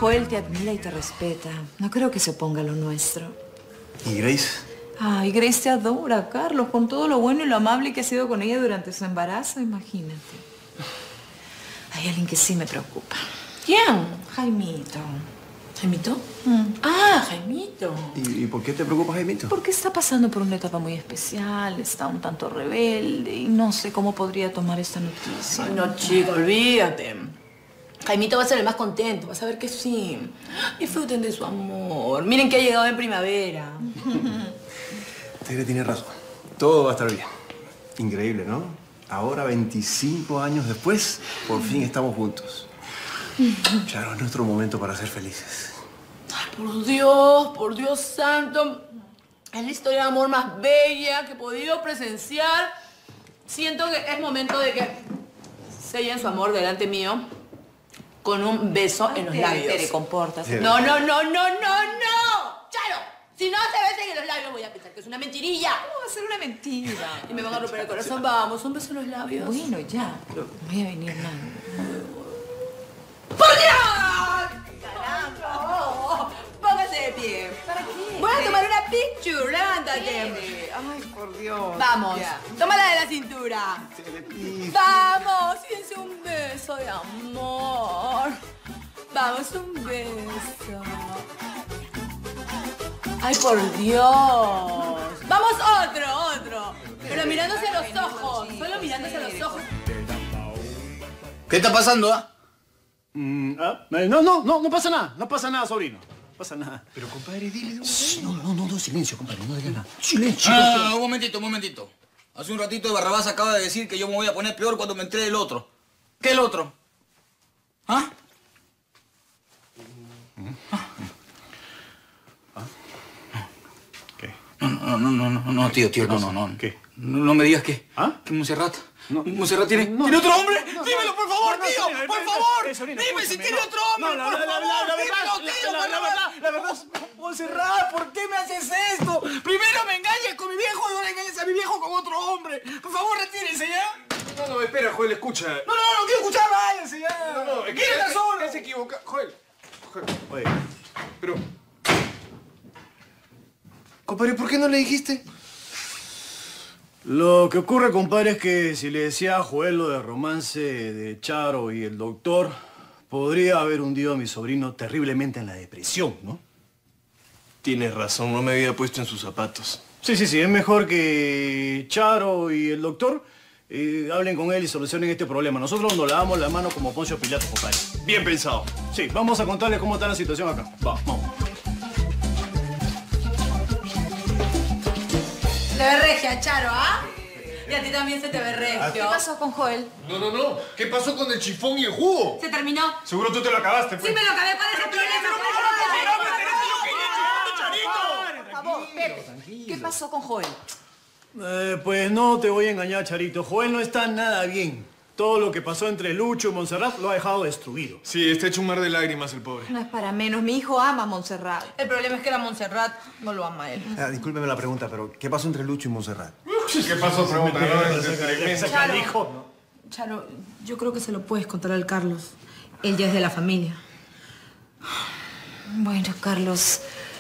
Joel te admira y te respeta. No creo que se oponga a lo nuestro. ¿Y Grace? Ay, Grace te adora, Carlos, con todo lo bueno y lo amable que has sido con ella durante su embarazo, imagínate. Hay alguien que sí me preocupa. ¿Quién? Jaimito. ¿Jaimito? Ah, Jaimito. ¿Y por qué te preocupa, Jaimito? Porque está pasando por una etapa muy especial, está un tanto rebelde y no sé cómo podría tomar esta noticia. Ay, no, chico, olvídate. Jaimito va a ser el más contento, vas a ver que sí. Disfruten de su amor. Miren que ha llegado en primavera. Tere tiene razón. Todo va a estar bien. Increíble, ¿no? Ahora, 25 años después, por fin estamos juntos. Charo, es nuestro momento para ser felices. Ay, por Dios santo. Es la historia de amor más bella que he podido presenciar. Siento que es momento de que sellen su amor delante mío con un beso en los labios. Tere, compórtate. No. ¡Charo! Si no se besen en los labios voy a pensar que es una mentirilla. ¿Cómo va a ser una mentira? Y me van a romper el corazón. Vamos, un beso en los labios. Bueno, ya, pero voy a venir nada. ¡Por Dios! ¡Caramba! Póngase de pie. ¿Para qué? Voy a tomar una picture. Levántate. Ay, por Dios. Vamos. Ya. Tómala de la cintura. Vamos. Fíjense un beso de amor. Vamos, un beso. Ay, por Dios. Vamos, otro. Pero mirándose a los ojos. Solo mirándose a los ojos. ¿Qué está pasando, ah? No pasa nada. No pasa nada, sobrino. No pasa nada. Pero, compadre, dile... No, silencio, compadre. No digas nada. Silencio. Un momentito. Hace un ratito de Barrabás acaba de decir que yo me voy a poner peor cuando me entere del otro. ¿Qué el otro? ¿Ah? ¿Qué? No, tío, no. ¿Qué? No me digas que... ¿Ah? Que Monserrat... No. ¿Monserrat tiene otro hombre? Dímelo, por favor, tío. Por favor. Dime si tiene otro hombre. La verdad, Monserrat, ¿por qué me haces esto? Primero me engañas con mi viejo y ahora engañas a mi viejo con otro hombre. Por favor, retírense ya. No, espera, Joel, escucha. No quiero escuchar, váyanse ya. Tiene razón. Se equivoca. Joel. Oye, Pero... Compadre, ¿por qué no le dijiste? lo que ocurre, compadre, es que si le decía a Joel lo de romance de Charo y el doctor, podría haber hundido a mi sobrino terriblemente en la depresión, ¿no? Tienes razón, no me había puesto en sus zapatos. Sí, es mejor que Charo y el doctor hablen con él y solucionen este problema. Nosotros nos lavamos la mano como Poncio Pilato, compadre. Bien pensado. Sí, vamos a contarles cómo está la situación acá. Vamos. Te ve regia, Charo, ¿ah? Y a ti también se te ve regio. ¿Qué pasó con Joel? No. ¿Qué pasó con el chifón y el jugo? ¿Se terminó? Seguro tú te lo acabaste, Sí, me lo acabé. ¿Cuál es el problema? ¿Qué pasó con Joel? Pues no te voy a engañar, Charito. Joel no está nada bien. Todo lo que pasó entre Lucho y Monserrat lo ha dejado destruido. Sí, está hecho un mar de lágrimas el pobre. No es para menos, mi hijo ama a Montserrat. El problema es que la Montserrat no lo ama a él. Discúlpeme la pregunta, pero ¿qué pasó entre Lucho y Montserrat? ¿Qué pasó? Pregunta. Charo, yo creo que se lo puedes contar al Carlos. Él ya es de la familia. Bueno, Carlos,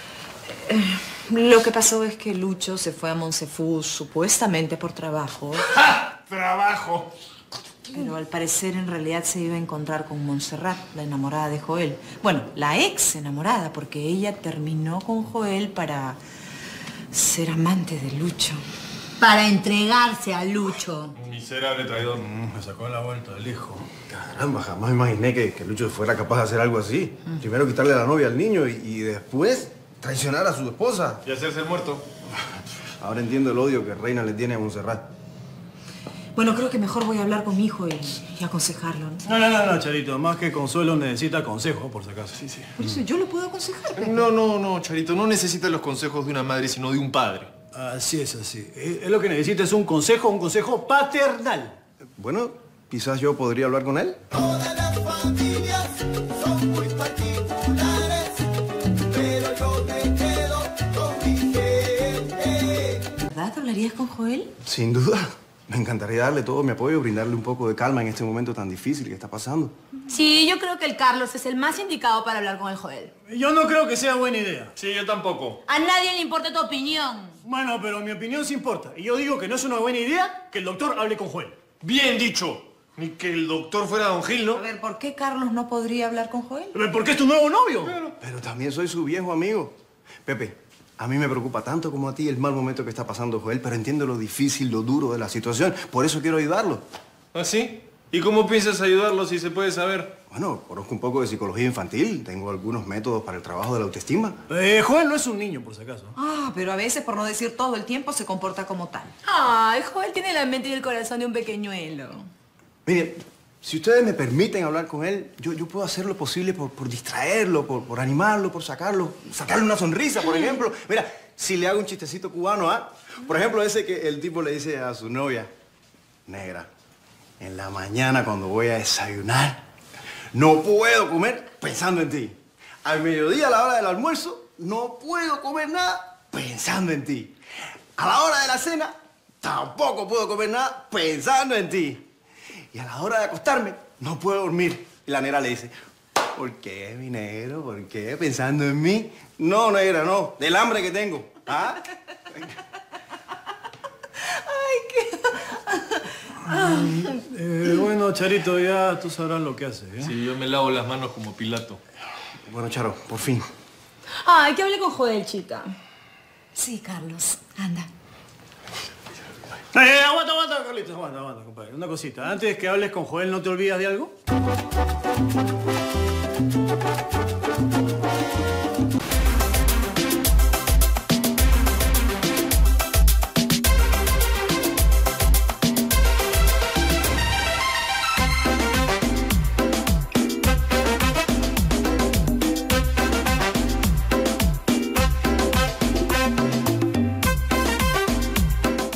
lo que pasó es que Lucho se fue a Monsefus supuestamente por trabajo. ¡Ja! ¡Trabajo! Pero al parecer en realidad se iba a encontrar con Montserrat, la enamorada de Joel. Bueno, la ex enamorada, porque ella terminó con Joel para ser amante de Lucho. Para entregarse a Lucho. Miserable traidor. Me sacó la vuelta el hijo. Caramba, jamás imaginé que Lucho fuera capaz de hacer algo así. Primero quitarle la novia al niño y después traicionar a su esposa. Y hacerse el muerto. Ahora entiendo el odio que Reina le tiene a Montserrat. Bueno, creo que mejor voy a hablar con mi hijo y aconsejarlo, ¿no? No, Charito. Más que consuelo necesita consejo, por si acaso. Sí. Por eso yo lo puedo aconsejar. Pero... No, Charito. No necesita los consejos de una madre, sino de un padre. Así es. Es lo que necesita es un consejo paternal. Bueno, quizás yo podría hablar con él. Todas las familias son muy particulares, pero yo me quedo con mi gente. ¿Verdad? ¿Hablarías con Joel? Sin duda. Me encantaría darle todo mi apoyo, brindarle un poco de calma en este momento tan difícil que está pasando. Sí, yo creo que el Carlos es el más indicado para hablar con el Joel. Yo no creo que sea buena idea. Sí, yo tampoco. A nadie le importa tu opinión. Bueno, pero mi opinión sí importa. Y yo digo que no es una buena idea que el doctor hable con Joel. Bien dicho. Ni que el doctor fuera Don Gil, ¿no? A ver, ¿por qué Carlos no podría hablar con Joel? ¿Por qué es tu nuevo novio? Pero también soy su viejo amigo. Pepe, a mí me preocupa tanto como a ti el mal momento que está pasando Joel, pero entiendo lo difícil, lo duro de la situación. Por eso quiero ayudarlo. ¿Ah, sí? ¿Y cómo piensas ayudarlo si se puede saber? Bueno, conozco un poco de psicología infantil. Tengo algunos métodos para el trabajo de la autoestima. Joel no es un niño, por si acaso. Ah, pero a veces, por no decir todo el tiempo, se comporta como tal. Ay, Joel tiene la mente y el corazón de un pequeñuelo. Miren, si ustedes me permiten hablar con él, yo puedo hacer lo posible por distraerlo, por animarlo, por sacarle una sonrisa, por ejemplo. Mira, si le hago un chistecito cubano, ¿ah? Por ejemplo, ese que el tipo le dice a su novia, negra, en la mañana cuando voy a desayunar, no puedo comer pensando en ti. Al mediodía, a la hora del almuerzo, no puedo comer nada pensando en ti. A la hora de la cena, tampoco puedo comer nada pensando en ti. Y a la hora de acostarme, no puedo dormir. Y la negra le dice, ¿por qué, mi negro? ¿Por qué? ¿Pensando en mí? No, negra, no. Del hambre que tengo. ¿Ah? Bueno, Charito, ya tú sabrás lo que haces, ¿eh? Sí, yo me lavo las manos como Pilato. Bueno, Charo, por fin. Ay, que hable con Joel, chica. Sí, Carlos, anda. Aguanta, Carlitos, aguanta, compadre. Una cosita. Antes que hables con Joel, ¿no te olvidas de algo?